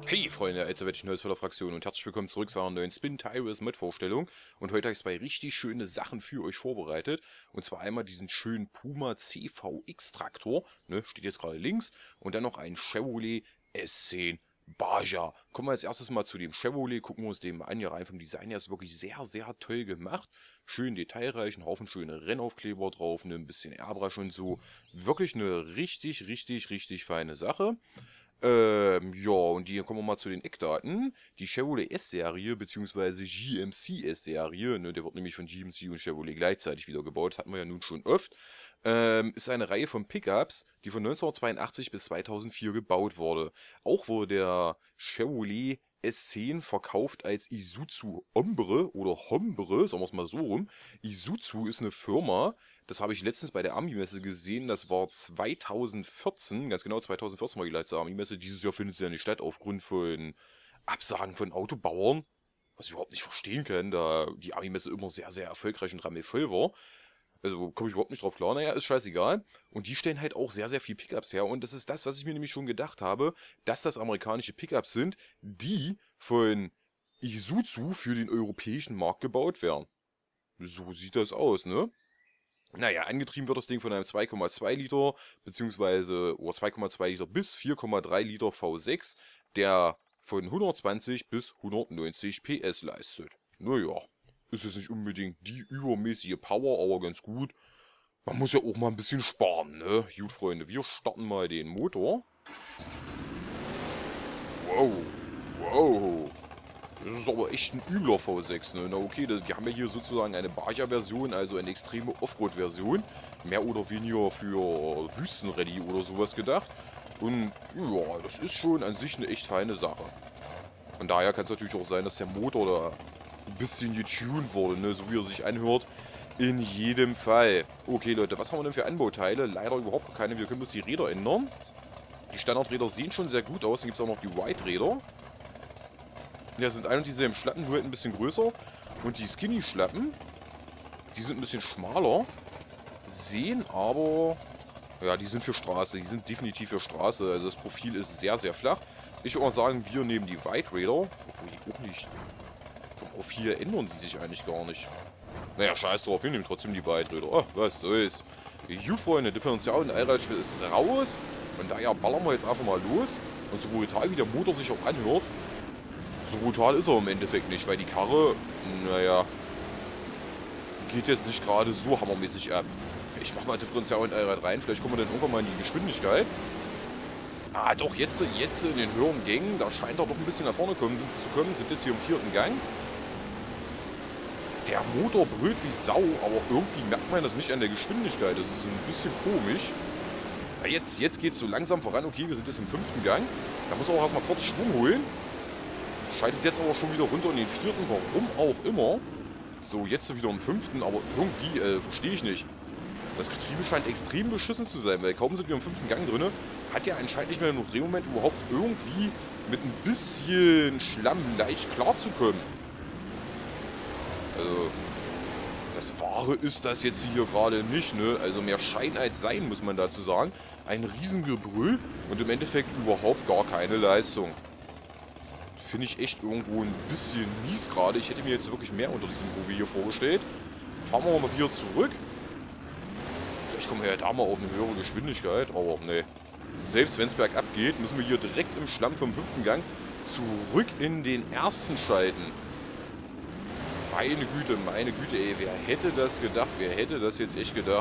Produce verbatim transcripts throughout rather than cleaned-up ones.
Hey Freunde, also werde ich neues von der Fraktion und herzlich willkommen zurück zu einer neuen Spin Tyrus Mod Vorstellung. Und heute habe ich zwei richtig schöne Sachen für euch vorbereitet. Und zwar einmal diesen schönen Puma C V X Traktor, ne, steht jetzt gerade links. Und dann noch ein Chevrolet S zehn Baja. Kommen wir als erstes mal zu dem Chevrolet, gucken wir uns den mal an. Ja, rein vom Design her ist wirklich sehr, sehr toll gemacht. Schön detailreich, ein Haufen schöne Rennaufkleber drauf, ne, ein bisschen Airbrush und so. Wirklich eine richtig, richtig, richtig feine Sache. Ähm, ja, und hier kommen wir mal zu den Eckdaten. Die Chevrolet S-Serie, beziehungsweise G M C S-Serie, ne, der wird nämlich von G M C und Chevrolet gleichzeitig wieder gebaut, das hatten wir ja nun schon oft, ähm, ist eine Reihe von Pickups, die von neunzehnhundertzweiundachtzig bis zweitausendvier gebaut wurde. Auch wurde der Chevrolet S zehn verkauft als Isuzu Hombre oder Hombre, sagen wir es mal so rum. Isuzu ist eine Firma, das habe ich letztens bei der Ami-Messe gesehen, das war zweitausendvierzehn, ganz genau zweitausendvierzehn war die letzte Ami-Messe. Dieses Jahr findet sie ja nicht statt aufgrund von Absagen von Autobauern, was ich überhaupt nicht verstehen kann, da die Ami-Messe immer sehr, sehr erfolgreich und rammelvoll war. Also komme ich überhaupt nicht drauf klar, naja, ist scheißegal. Und die stellen halt auch sehr, sehr viel Pickups her. Und das ist das, was ich mir nämlich schon gedacht habe, dass das amerikanische Pickups sind, die von Isuzu für den europäischen Markt gebaut werden. So sieht das aus, ne? Naja, angetrieben wird das Ding von einem zwei Komma zwei Liter, beziehungsweise oder zwei Komma zwei Liter bis vier Komma drei Liter V sechs, der von hundertzwanzig bis hundertneunzig P S leistet. Naja, ist jetzt nicht unbedingt die übermäßige Power, aber ganz gut. Man muss ja auch mal ein bisschen sparen, ne? Gut, Freunde, wir starten mal den Motor. Wow, wow. Das ist aber echt ein übler V sechs, ne? Na okay, das, wir haben ja hier sozusagen eine Baja-Version, also eine extreme Offroad-Version. Mehr oder weniger für Wüstenready oder sowas gedacht. Und ja, das ist schon an sich eine echt feine Sache. Von daher kann es natürlich auch sein, dass der Motor da ein bisschen getuned wurde, ne? So wie er sich anhört. In jedem Fall. Okay, Leute, was haben wir denn für Anbauteile? Leider überhaupt keine, wir können bloß die Räder ändern. Die Standardräder sehen schon sehr gut aus, dann gibt es auch noch die White-Räder. Ja, sind ein und dieselben Schlappen, nur halt ein bisschen größer. Und die Skinny-Schlappen, die sind ein bisschen schmaler. Sehen aber... Ja, die sind für Straße. Die sind definitiv für Straße. Also das Profil ist sehr, sehr flach. Ich würde mal sagen, wir nehmen die White Raider. Obwohl die auch nicht... Vom Profil ändern die sich eigentlich gar nicht. Naja, scheiß drauf. Wir nehmen trotzdem die White Raider. Oh, was soll's. Gut, Freunde. Differential und Allradschwelle ist raus. Und daher ballern wir jetzt einfach mal los. Und so brutal wie der Motor sich auch anhört, so brutal ist er im Endeffekt nicht, weil die Karre, naja, geht jetzt nicht gerade so hammermäßig ab. Ich mach mal Differential und Allrad rein, vielleicht kommen wir dann irgendwann mal in die Geschwindigkeit. Ah, doch, jetzt, jetzt in den höheren Gängen, da scheint er doch ein bisschen nach vorne kommen, zu kommen, sind jetzt hier im vierten Gang. Der Motor brüllt wie Sau, aber irgendwie merkt man das nicht an der Geschwindigkeit, das ist ein bisschen komisch. Ja, jetzt, jetzt geht es so langsam voran, okay, wir sind jetzt im fünften Gang, da muss er auch erstmal kurz Schwung holen. Schaltet jetzt aber schon wieder runter in den vierten, warum auch immer. So, jetzt wieder im fünften, aber irgendwie, äh, verstehe ich nicht. Das Getriebe scheint extrem beschissen zu sein, weil kaum sind wir im fünften Gang drin, hat der anscheinend nicht mehr im Drehmoment überhaupt irgendwie mit ein bisschen Schlamm leicht klarzukommen. Also, das Wahre ist das jetzt hier gerade nicht, ne? Also mehr Schein als Sein, muss man dazu sagen. Ein Riesengebrüll und im Endeffekt überhaupt gar keine Leistung. Finde ich echt irgendwo ein bisschen mies gerade. Ich hätte mir jetzt wirklich mehr unter diesem Mobil hier vorgestellt. Fahren wir mal wieder zurück. Vielleicht kommen wir ja da mal auf eine höhere Geschwindigkeit. Aber ne. Selbst wenn es bergab geht, müssen wir hier direkt im Schlamm vom fünften Gang zurück in den ersten schalten. Meine Güte, meine Güte, ey. Wer hätte das gedacht? Wer hätte das jetzt echt gedacht?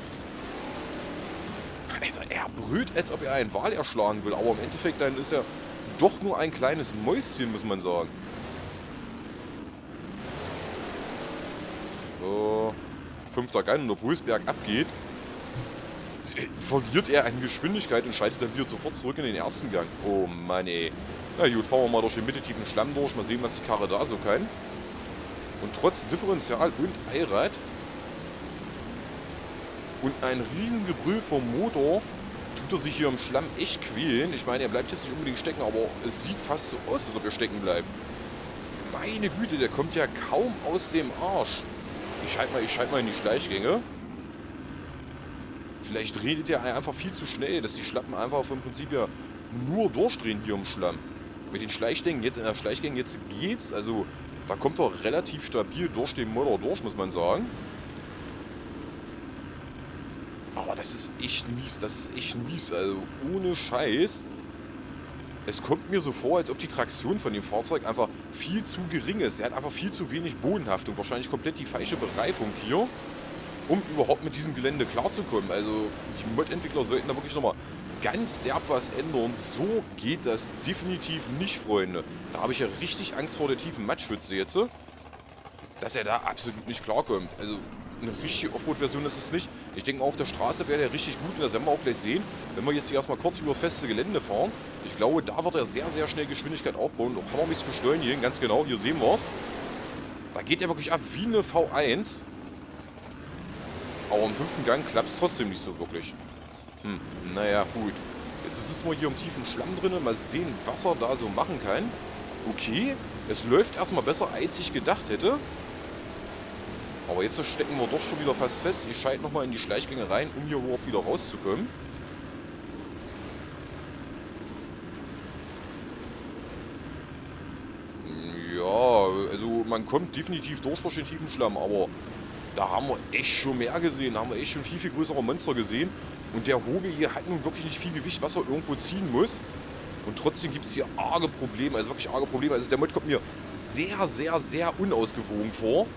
Alter, er brüllt, als ob er einen Wal erschlagen will. Aber im Endeffekt dann ist er doch nur ein kleines Mäuschen, muss man sagen. So. Fünfter Gang, und obwohl es bergab geht, verliert er an Geschwindigkeit und schaltet dann wieder sofort zurück in den ersten Gang. Oh Mann, ey. Na gut, fahren wir mal durch den mitteltiefen Schlamm durch. Mal sehen, was die Karre da so kann. Und trotz Differential und Allrad und ein Riesengebrüll vom Motor tut er sich hier im Schlamm echt quälen. Ich meine, er bleibt jetzt nicht unbedingt stecken, aber es sieht fast so aus, als ob er stecken bleibt. Meine Güte, der kommt ja kaum aus dem Arsch. Ich schalte mal, ich schalte mal in die Schleichgänge. Vielleicht redet er einfach viel zu schnell, dass die Schlappen einfach vom Prinzip ja nur durchdrehen hier im Schlamm. mit den Schleichgängen jetzt, in der Schleichgängen jetzt geht's. Also, da kommt er relativ stabil durch den Motor durch, muss man sagen. Aber das ist echt mies, das ist echt mies, also ohne Scheiß. Es kommt mir so vor, als ob die Traktion von dem Fahrzeug einfach viel zu gering ist. Er hat einfach viel zu wenig Bodenhaftung, wahrscheinlich komplett die falsche Bereifung hier, um überhaupt mit diesem Gelände klarzukommen. Also die Mod-Entwickler sollten da wirklich nochmal ganz derb was ändern. So geht das definitiv nicht, Freunde. Da habe ich ja richtig Angst vor der tiefen Matschwitze jetzt, dass er da absolut nicht klarkommt. Also eine richtige Offroad-Version ist es nicht. Ich denke mal, auf der Straße wäre der richtig gut und das werden wir auch gleich sehen, wenn wir jetzt hier erstmal kurz über das feste Gelände fahren. Ich glaube, da wird er sehr, sehr schnell Geschwindigkeit aufbauen und auch hammermäßig beschleunigen. Ganz genau, hier sehen wir es. Da geht er wirklich ab wie eine V eins. Aber im fünften Gang klappt es trotzdem nicht so wirklich. Hm, naja, gut. Jetzt sitzen wir hier im tiefen Schlamm drin. Mal sehen, was er da so machen kann. Okay, es läuft erstmal besser, als ich gedacht hätte. Aber jetzt stecken wir doch schon wieder fast fest. Ich schalte nochmal in die Schleichgänge rein, um hier überhaupt wieder rauszukommen. Ja, also man kommt definitiv durch durch den tiefen Schlamm, aber da haben wir echt schon mehr gesehen. Da haben wir echt schon viel, viel größere Monster gesehen. Und der Hobel hier hat nun wirklich nicht viel Gewicht, was er irgendwo ziehen muss. Und trotzdem gibt es hier arge Probleme, also wirklich arge Probleme. Also der Mod kommt mir sehr, sehr, sehr unausgewogen vor.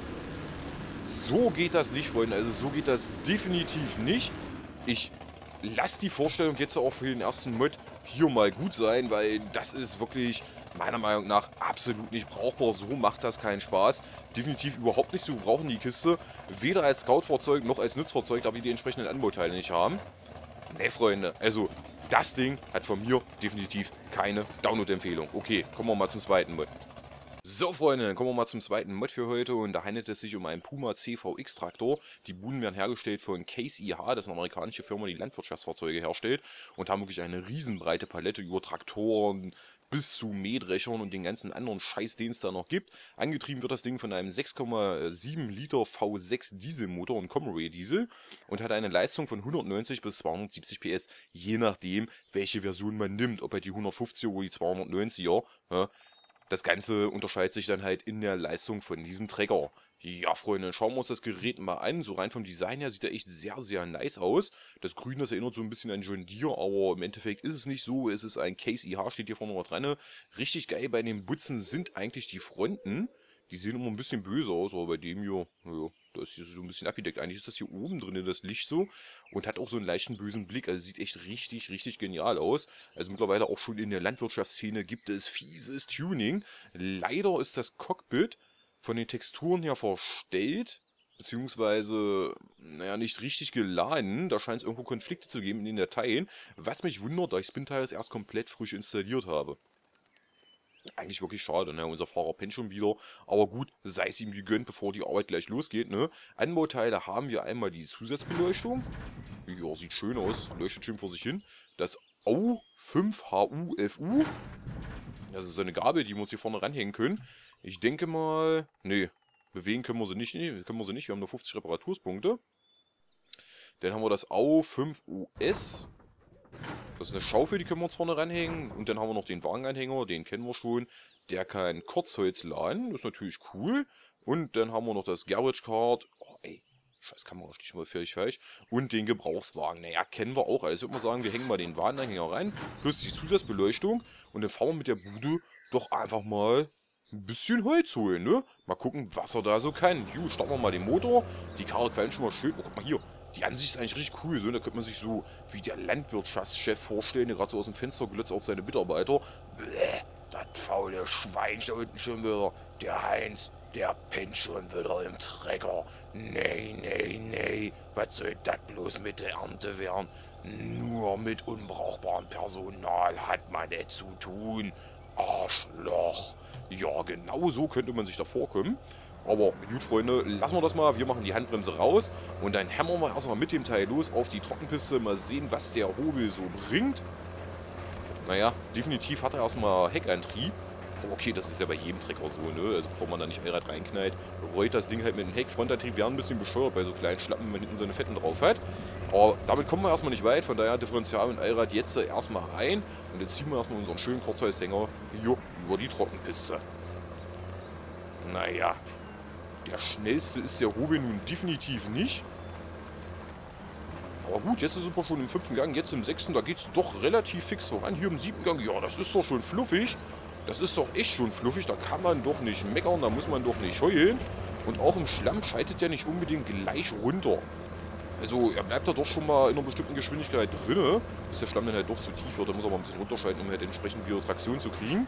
So geht das nicht, Freunde. Also so geht das definitiv nicht. Ich lasse die Vorstellung jetzt auch für den ersten Mod hier mal gut sein, weil das ist wirklich meiner Meinung nach absolut nicht brauchbar. So macht das keinen Spaß. Definitiv überhaupt nicht zu gebrauchen, die Kiste. Weder als Scout-Fahrzeug noch als Nutzfahrzeug, da wir die entsprechenden Anbauteile nicht haben. Ne, Freunde, also das Ding hat von mir definitiv keine Download-Empfehlung. Okay, kommen wir mal zum zweiten Mod. So, Freunde, dann kommen wir mal zum zweiten Mod für heute und da handelt es sich um einen Puma C V X-Traktor. Die Buden werden hergestellt von Case I H, das ist eine amerikanische Firma, die Landwirtschaftsfahrzeuge herstellt und haben wirklich eine riesenbreite Palette über Traktoren bis zu Mähdrechern und den ganzen anderen Scheiß, den es da noch gibt. Angetrieben wird das Ding von einem sechs Komma sieben Liter V sechs Dieselmotor und Comray Diesel und hat eine Leistung von hundertneunzig bis zweihundertsiebzig P S, je nachdem, welche Version man nimmt, ob er die hundertfünfziger oder die zweihundertneunziger, ja. Das Ganze unterscheidet sich dann halt in der Leistung von diesem Trecker. Ja, Freunde, schauen wir uns das Gerät mal an. So rein vom Design her sieht er echt sehr, sehr nice aus. Das Grün, das erinnert so ein bisschen an John Deere, aber im Endeffekt ist es nicht so. Es ist ein Case I H, steht hier vorne noch dran. Richtig geil bei den Butzen sind eigentlich die Fronten. Die sehen immer ein bisschen böse aus, aber bei dem hier, ja, da ist hier so ein bisschen abgedeckt. Eigentlich ist das hier oben drin, das Licht so. Und hat auch so einen leichten bösen Blick. Also sieht echt richtig, richtig genial aus. Also mittlerweile auch schon in der Landwirtschaftsszene gibt es fieses Tuning. Leider ist das Cockpit von den Texturen her verstellt. Beziehungsweise, naja, nicht richtig geladen. Da scheint es irgendwo Konflikte zu geben in den Dateien. Was mich wundert, da ich Spintiles erst komplett frisch installiert habe. Eigentlich wirklich schade, ne? Unser Fahrer pennt schon wieder. Aber gut, sei es ihm gegönnt, bevor die Arbeit gleich losgeht, ne? Anbauteile haben wir einmal die Zusatzbeleuchtung. Ja, sieht schön aus. Leuchtet schön vor sich hin. Das A U fünf H U F U. Das ist eine Gabel, die wir uns hier vorne ranhängen können. Ich denke mal... Ne, bewegen können wir sie nicht. Nee, können wir sie nicht. Wir haben nur fünfzig Reparaturspunkte. Dann haben wir das A U fünf U S. Das ist eine Schaufel, die können wir uns vorne ranhängen. Und dann haben wir noch den Wagenanhänger, den kennen wir schon. Der kann Kurzholz laden, das ist natürlich cool. Und dann haben wir noch das Garage Card. Oh ey, scheiß Kamera, steht schon mal völlig falsch. Und den Gebrauchswagen, naja, kennen wir auch. Also ich würde mal sagen, wir hängen mal den Wagenanhänger rein. Plus die Zusatzbeleuchtung. Und dann fahren wir mit der Bude doch einfach mal ein bisschen Holz holen, ne? Mal gucken, was er da so kann. Ju, starten wir mal den Motor. Die Karre qualmt schon mal schön. Oh, guck mal hier. Die Ansicht ist eigentlich richtig cool, so. Da könnte man sich so wie der Landwirtschaftschef vorstellen, der gerade so aus dem Fenster glotzt auf seine Mitarbeiter. Bäh, das faule Schwein da unten schon wieder. Der Heinz, der pennt schon wieder im Trecker. Nee, nee, nee. Was soll das bloß mit der Ernte werden? Nur mit unbrauchbarem Personal hat man es zu tun. Arschloch. Ja, genau so könnte man sich da vorkommen. Aber gut, Freunde, lassen wir das mal. Wir machen die Handbremse raus und dann hämmern wir erstmal mit dem Teil los auf die Trockenpiste. Mal sehen, was der Hobel so bringt. Naja, definitiv hat er erstmal Heckantrieb. Aber okay, das ist ja bei jedem Trecker so, ne? Also bevor man da nicht Allrad reinknallt, rollt das Ding halt mit dem Heck. Frontantrieb wäre ein bisschen bescheuert bei so kleinen Schlappen, wenn man hinten so eine Fetten drauf hat. Aber damit kommen wir erstmal nicht weit, von daher Differential und Allrad jetzt erstmal rein. Und jetzt ziehen wir erstmal unseren schönen Kurzhäushänger hier über die Trockenpiste. Naja, der schnellste ist der Hobel nun definitiv nicht. Aber gut, jetzt sind wir schon im fünften Gang, jetzt im sechsten, da geht es doch relativ fix voran. Hier im siebten Gang, ja, das ist doch schon fluffig. Das ist doch echt schon fluffig, da kann man doch nicht meckern, da muss man doch nicht heulen. Und auch im Schlamm scheidet der nicht unbedingt gleich runter. Also er bleibt da doch schon mal in einer bestimmten Geschwindigkeit drin, bis der Schlamm dann halt doch zu tief wird. Da muss er mal ein bisschen runterschalten, um halt entsprechend wieder Traktion zu kriegen.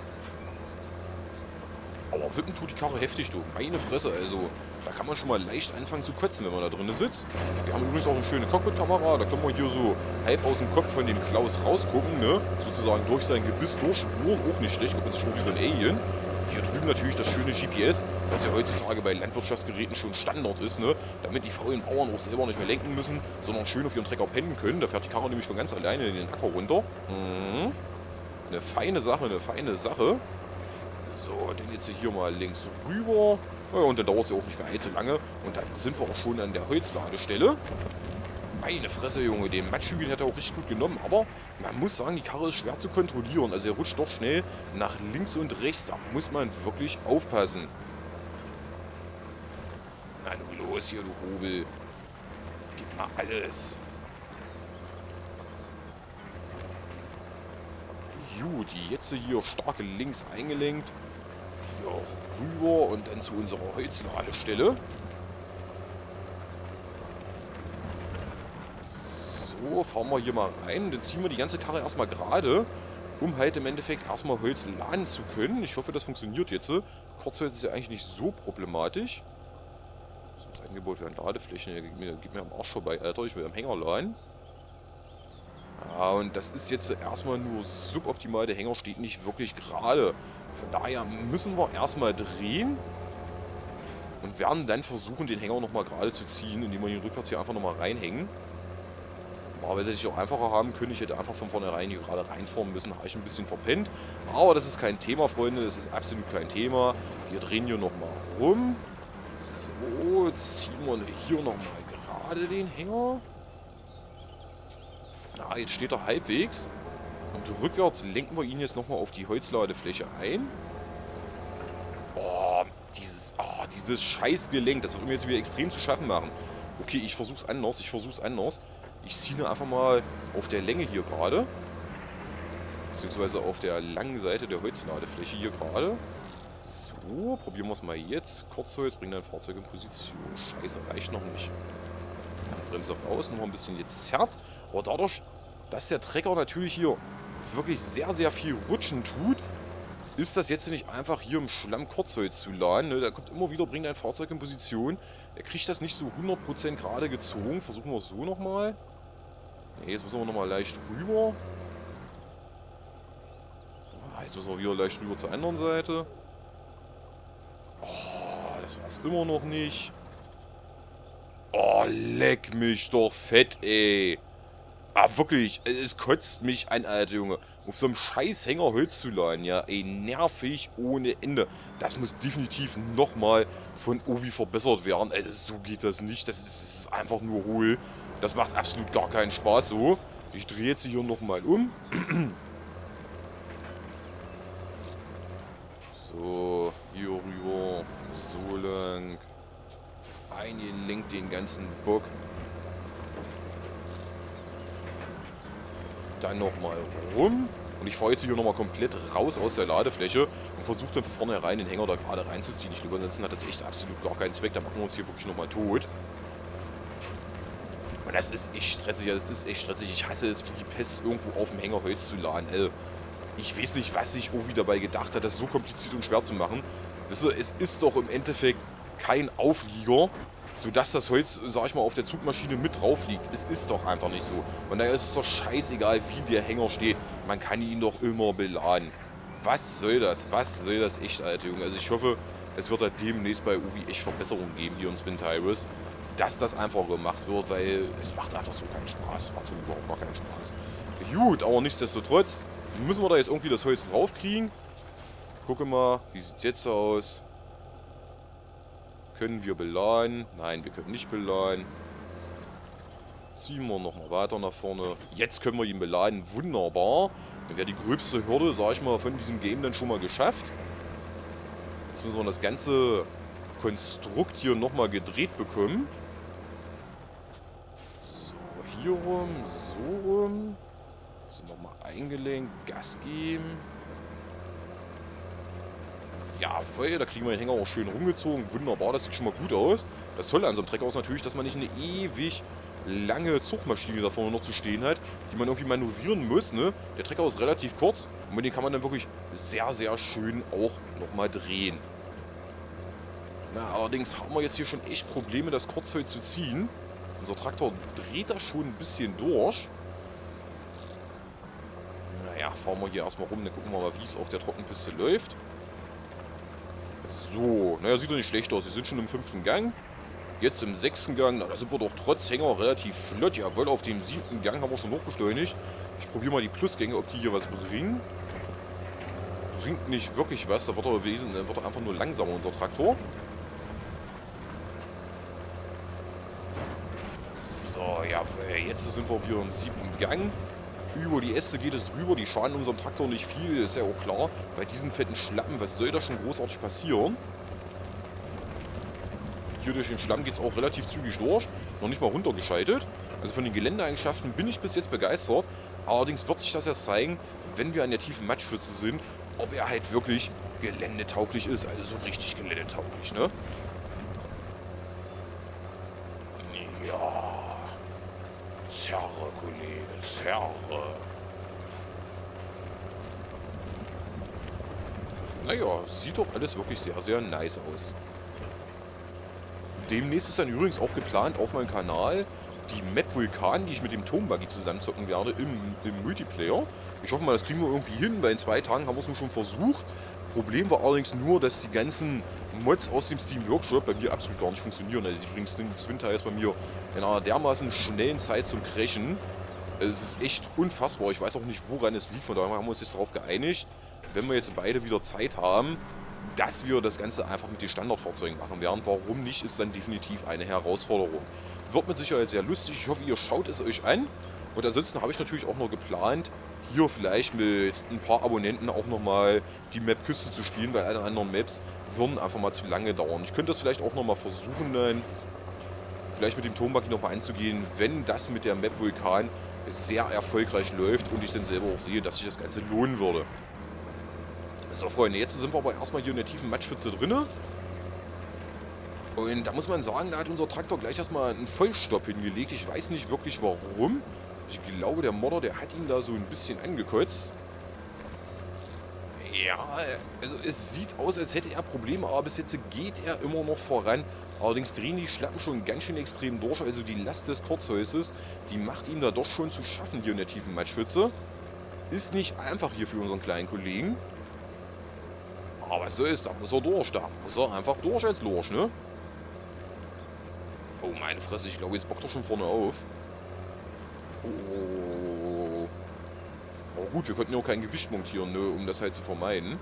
Aber wippen tut die Karre heftig, du. Meine Fresse, also da kann man schon mal leicht anfangen zu kotzen, wenn man da drin sitzt. Wir haben übrigens auch eine schöne Cockpit-Kamera, da können wir hier so halb aus dem Kopf von dem Klaus rausgucken, ne? Sozusagen durch sein Gebiss durchspuren, auch nicht schlecht, kommt man sich schon wie so ein Alien. Hier drüben natürlich das schöne G P S, was ja heutzutage bei Landwirtschaftsgeräten schon Standard ist, ne? Damit die faulen Bauern auch selber nicht mehr lenken müssen, sondern schön auf ihren Trecker pennen können. Da fährt die Karre nämlich von ganz alleine in den Acker runter. Mhm. Eine feine Sache, eine feine Sache. So, dann jetzt hier mal links rüber. Ja, und dann dauert es ja auch nicht mehr allzu lange. Und dann sind wir auch schon an der Holzladestelle. Meine Fresse, Junge, den Matschhügel hat er auch richtig gut genommen. Aber man muss sagen, die Karre ist schwer zu kontrollieren. Also er rutscht doch schnell nach links und rechts. Da muss man wirklich aufpassen. Na nun los hier, du Hobel. Gib mal alles. Gut, jetzt hier starke links eingelenkt. Hier rüber und dann zu unserer Holzladestelle. So, fahren wir hier mal rein. Dann ziehen wir die ganze Karre erstmal gerade, um halt im Endeffekt erstmal Holz laden zu können. Ich hoffe, das funktioniert jetzt. Kurzholz ist ja eigentlich nicht so problematisch. Das ist ein Angebot für eine Ladefläche. Gib mir, gib mir am Arsch vorbei, Alter. Ich will am Hänger laden. Ja, und das ist jetzt erstmal nur suboptimal. Der Hänger steht nicht wirklich gerade. Von daher müssen wir erstmal drehen. Und werden dann versuchen, den Hänger nochmal gerade zu ziehen, indem wir ihn rückwärts hier einfach nochmal reinhängen. Normalerweise hätte ich auch einfacher haben können. Ich hätte einfach von vornherein hier gerade reinfahren müssen. Habe ich ein bisschen verpennt. Aber das ist kein Thema, Freunde. Das ist absolut kein Thema. Wir drehen hier nochmal rum. So, ziehen wir hier nochmal gerade den Hänger. Na, jetzt steht er halbwegs. Und rückwärts lenken wir ihn jetzt nochmal auf die Holzladefläche ein. Oh, dieses, oh, dieses Scheißgelenk. Das wird mir jetzt wieder extrem zu schaffen machen. Okay, ich versuch's anders. Ich versuch's anders. Ich ziehe einfach mal auf der Länge hier gerade. Beziehungsweise auf der langen Seite der Holzladefläche hier gerade. So, probieren wir es mal jetzt. Kurzholz, bringt dein Fahrzeug in Position. Scheiße, reicht noch nicht. Bremse raus, noch ein bisschen jetzt zerrt. Aber dadurch, dass der Trecker natürlich hier wirklich sehr, sehr viel rutschen tut, ist das jetzt nicht einfach hier im Schlamm Kurzholz zu laden. Ne? Der kommt immer wieder, bringt dein Fahrzeug in Position. Er kriegt das nicht so hundert Prozent gerade gezogen. Versuchen wir es so nochmal. Ne, jetzt müssen wir nochmal leicht rüber. Ah, jetzt müssen wir wieder leicht rüber zur anderen Seite. Oh, das war es immer noch nicht. Oh, leck mich doch fett, ey. Ah, wirklich, es kotzt mich an, Alter, Junge. Auf so einem scheiß Hänger Holz zu laden, ja, ey, nervig ohne Ende. Das muss definitiv nochmal von Ovi verbessert werden. Ey, so geht das nicht, das ist, das ist einfach nur hohl. Das macht absolut gar keinen Spaß so. Ich drehe jetzt hier nochmal um. So, hier rüber, so lang. Eingelenkt den ganzen Bock. Dann nochmal rum. Und ich fahre jetzt hier nochmal komplett raus aus der Ladefläche und versuche dann von vornherein den Hänger da gerade reinzuziehen. Ich glaube, ansonsten hat das echt absolut gar keinen Zweck. Da machen wir uns hier wirklich nochmal tot. Und das ist echt stressig. Das ist echt stressig. Ich hasse es wie die Pest, irgendwo auf dem Hänger Holz zu laden. Ey, ich weiß nicht, was sich Ovi dabei gedacht hat, das so kompliziert und schwer zu machen. Wisst ihr, es ist doch im Endeffekt kein Auflieger, sodass das Holz, sag ich mal, auf der Zugmaschine mit drauf liegt. Es ist doch einfach nicht so. Und daher ist es doch scheißegal, wie der Hänger steht. Man kann ihn doch immer beladen. Was soll das? Was soll das echt, Alter Junge? Also ich hoffe, es wird da demnächst bei Ovi echt Verbesserungen geben hier in Spin Tires, dass das einfach gemacht wird, weil es macht einfach so keinen Spaß. Es macht so überhaupt gar keinen Spaß. Gut, aber nichtsdestotrotz müssen wir da jetzt irgendwie das Holz drauf kriegen. Gucke mal, wie sieht es jetzt aus? Können wir beladen? Nein, wir können nicht beladen. Ziehen wir nochmal weiter nach vorne. Jetzt können wir ihn beladen. Wunderbar. Dann wäre die gröbste Hürde, sag ich mal, von diesem Game dann schon mal geschafft. Jetzt müssen wir das ganze Konstrukt hier nochmal gedreht bekommen. So, hier rum, so rum. Das ist nochmal eingelenkt, Gas geben. Jawohl, da kriegen wir den Hänger auch schön rumgezogen. Wunderbar, das sieht schon mal gut aus. Das Tolle an so einem Trecker ist natürlich, dass man nicht eine ewig lange Zugmaschine da vorne noch zu stehen hat, die man irgendwie manövrieren muss, ne? Der Trecker ist relativ kurz und mit dem kann man dann wirklich sehr, sehr schön auch nochmal drehen. Na, allerdings haben wir jetzt hier schon echt Probleme, das Kurzholz zu ziehen. Unser Traktor dreht da schon ein bisschen durch. Naja, fahren wir hier erstmal rum, dann gucken wir mal, wie es auf der Trockenpiste läuft. So, naja, sieht doch nicht schlecht aus. Wir sind schon im fünften Gang. Jetzt im sechsten Gang, na, da sind wir doch trotz Hänger relativ flott. Jawohl, auf dem siebten Gang haben wir schon hochbeschleunigt. Ich probiere mal die Plusgänge, ob die hier was bringen. Bringt nicht wirklich was, da wird er, wesen, da wird er einfach nur langsamer, unser Traktor. So, jawohl, jetzt sind wir wieder im siebten Gang. Über die Äste geht es drüber, die schaden unserem Traktor nicht viel, ist ja auch klar. Bei diesen fetten Schlappen, was soll da schon großartig passieren? Hier durch den Schlamm geht es auch relativ zügig durch. Noch nicht mal runtergeschaltet. Also von den Geländeeigenschaften bin ich bis jetzt begeistert. Allerdings wird sich das erst zeigen, wenn wir an der tiefen Matschpfütze sind, ob er halt wirklich geländetauglich ist. Also so richtig geländetauglich, ne? Ja. Zerre, Kollege, zerre. Naja, sieht doch alles wirklich sehr, sehr nice aus. Demnächst ist dann übrigens auch geplant auf meinem Kanal die Map Vulkan, die ich mit dem Turmbuggy zusammenzocken werde im, im Multiplayer. Ich hoffe mal, das kriegen wir irgendwie hin, weil in zwei Tagen haben wir es nun schon versucht. Problem war allerdings nur, dass die ganzen Mods aus dem Steam Workshop bei mir absolut gar nicht funktionieren. Also die bringen Spin Tires bei mir in einer dermaßen schnellen Zeit zum Crashen. Es ist echt unfassbar. Ich weiß auch nicht, woran es liegt. Von daher haben wir uns jetzt darauf geeinigt, wenn wir jetzt beide wieder Zeit haben, dass wir das Ganze einfach mit den Standardfahrzeugen machen werden. Warum nicht, ist dann definitiv eine Herausforderung. Wird mit Sicherheit sehr lustig. Ich hoffe, ihr schaut es euch an. Und ansonsten habe ich natürlich auch noch geplant, hier vielleicht mit ein paar Abonnenten auch nochmal die Map Küste zu spielen, weil alle anderen Maps würden einfach mal zu lange dauern. Ich könnte das vielleicht auch nochmal versuchen, dann vielleicht mit dem Turmbuggy nochmal anzugehen, wenn das mit der Map Vulkan sehr erfolgreich läuft und ich dann selber auch sehe, dass sich das Ganze lohnen würde. So, Freunde, jetzt sind wir aber erstmal hier in der tiefen Matschpfütze drin. Und da muss man sagen, da hat unser Traktor gleich erstmal einen Vollstopp hingelegt. Ich weiß nicht wirklich warum. Ich glaube, der Modder, der hat ihn da so ein bisschen angekotzt. Ja, also es sieht aus, als hätte er Probleme, aber bis jetzt geht er immer noch voran. Allerdings drehen die Schlappen schon ganz schön extrem durch. Also die Last des Kurzholzes, die macht ihm da doch schon zu schaffen hier in der tiefen Matschpfütze. Ist nicht einfach hier für unseren kleinen Kollegen. Aber was soll's, da muss er durch, da muss er einfach durch als Lurch, ne? Oh, meine Fresse, ich glaube, jetzt bockt er schon vorne auf. Oh. Aber gut, wir konnten ja auch kein Gewicht montieren, ne, um das halt zu vermeiden.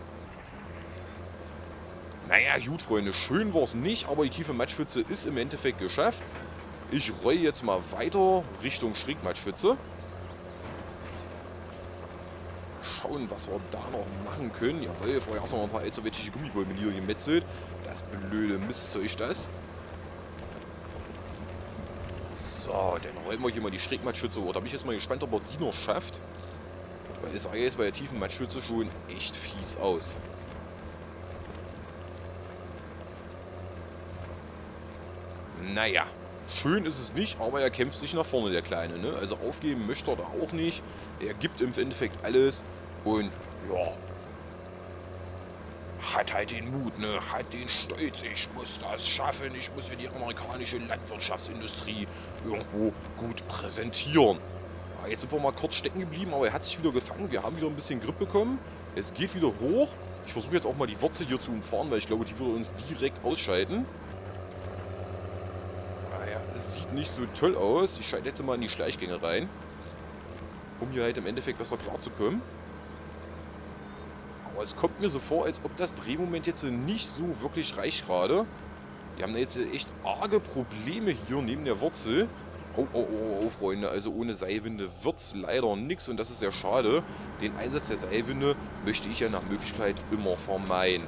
Naja, gut, Freunde, schön war es nicht, aber die tiefe Matschpfütze ist im Endeffekt geschafft. Ich rolle jetzt mal weiter Richtung Schrägmatschpfütze. Schauen, was wir da noch machen können. Jawohl, vorher erst noch ein paar sowjetische Gummibäume hier gemetzelt. Das blöde Mistzeug, das. So, dann rollen wir hier mal die Schrägmatschpfütze. Oh, da bin ich jetzt mal gespannt, ob er die noch schafft. Weil es sah jetzt bei der tiefen Matschpfütze schon echt fies aus. Naja, schön ist es nicht, aber er kämpft sich nach vorne, der Kleine, ne? Also aufgeben möchte er da auch nicht. Er gibt im Endeffekt alles und ja, hat halt den Mut, ne? Hat den Stolz, ich muss das schaffen, ich muss ja die amerikanische Landwirtschaftsindustrie irgendwo gut präsentieren. Ja, jetzt sind wir mal kurz stecken geblieben, aber er hat sich wieder gefangen, wir haben wieder ein bisschen Grip bekommen. Es geht wieder hoch. Ich versuche jetzt auch mal die Wurzel hier zu umfahren, weil ich glaube, die würde uns direkt ausschalten. Naja, es sieht nicht so toll aus. Ich schalte jetzt mal in die Schleichgänge rein, um hier halt im Endeffekt besser klarzukommen. Aber es kommt mir so vor, als ob das Drehmoment jetzt nicht so wirklich reicht gerade. Die haben jetzt echt arge Probleme hier neben der Wurzel. Oh, oh, oh, oh, Freunde, also ohne Seilwinde wird's leider nix und das ist sehr schade. Den Einsatz der Seilwinde möchte ich ja nach Möglichkeit immer vermeiden.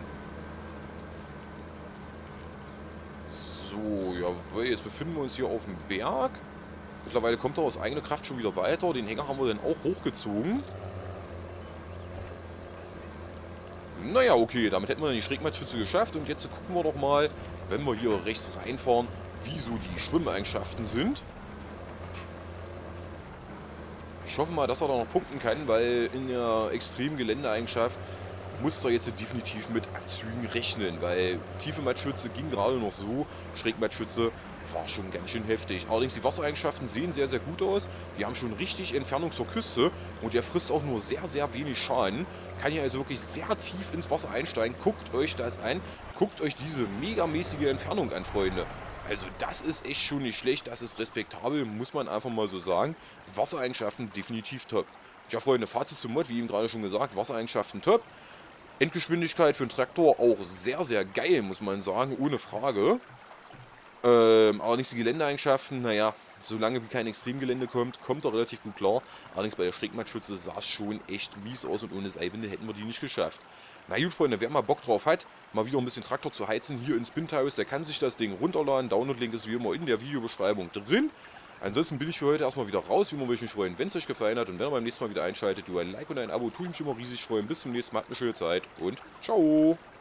So, jawohl, jetzt befinden wir uns hier auf dem Berg. Mittlerweile kommt er aus eigener Kraft schon wieder weiter. Den Hänger haben wir dann auch hochgezogen. Naja, okay, damit hätten wir dann die Schrägmatschütze geschafft. Und jetzt gucken wir doch mal, wenn wir hier rechts reinfahren, wie so die Schwimmeigenschaften sind. Ich hoffe mal, dass er da noch punkten kann, weil in der extremen Geländeeigenschaft muss er jetzt definitiv mit Abzügen rechnen, weil tiefe Matschwitze ging gerade noch so, Schrägmatschwitze war schon ganz schön heftig. Allerdings die Wassereigenschaften sehen sehr, sehr gut aus. Wir haben schon richtig Entfernung zur Küste und der frisst auch nur sehr, sehr wenig Schaden. Kann hier also wirklich sehr tief ins Wasser einsteigen. Guckt euch das an. Guckt euch diese megamäßige Entfernung an, Freunde. Also das ist echt schon nicht schlecht, das ist respektabel, muss man einfach mal so sagen. Wassereigenschaften definitiv top. Ja, Freunde, Fazit zum Mod, wie eben gerade schon gesagt, Wassereigenschaften top. Endgeschwindigkeit für einen Traktor auch sehr, sehr geil, muss man sagen, ohne Frage. Ähm, allerdings die Geländeeigenschaften, naja, solange wie kein Extremgelände kommt, kommt er relativ gut klar. Allerdings bei der Schrägmatschütze sah es schon echt mies aus und ohne Seilwinde hätten wir die nicht geschafft. Na gut, Freunde, wer mal Bock drauf hat, mal wieder ein bisschen Traktor zu heizen hier in Spin Tires, der kann sich das Ding runterladen. Download-Link ist wie immer in der Videobeschreibung drin. Ansonsten bin ich für heute erstmal wieder raus. Wie immer würde ich mich freuen, wenn es euch gefallen hat und wenn ihr beim nächsten Mal wieder einschaltet, du ein Like und ein Abo, tue ich mich immer riesig freuen. Bis zum nächsten Mal, habt eine schöne Zeit und ciao!